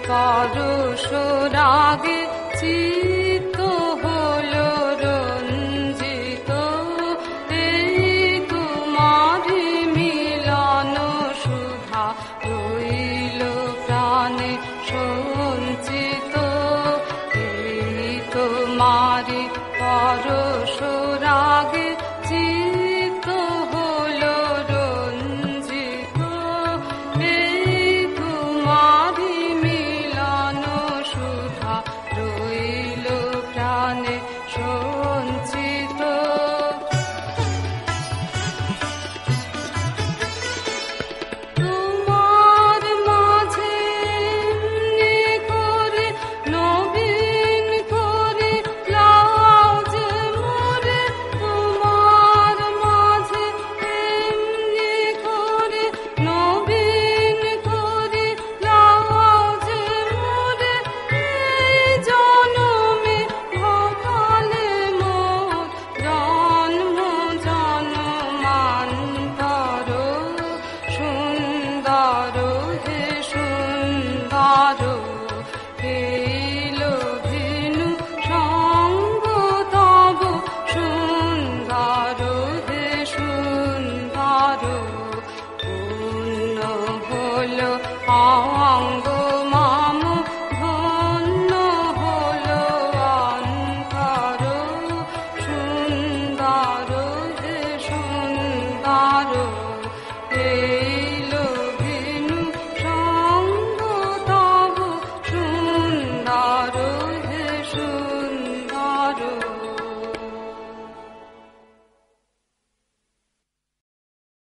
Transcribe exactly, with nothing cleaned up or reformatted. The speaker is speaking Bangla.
পরশ রাগে চিত্ত হলো রঞ্জিত, এই তোমারি মিলন সুধা রইল প্রাণে সঞ্চিত, এই তোমারি পরশ রাগে চিত্ত হলো রঞ্জিত, এই তোমারি মিলন সুধা রইল প্রাণে সঞ্চিত। তোমার মাঝে এমনি করে নবীন করে লাও যে মোরে, তোমার মাঝে এমনি করে নবীন করে লাও যে মোরে, এই জনমে ঘটালে মোর জন্ম জন্মান্তর, সুন্দর হে সুন্দর, এই লভিনু সঙ্গ তব সুন্দর হে সুন্দর, পূর্ণ হল অঙ্গ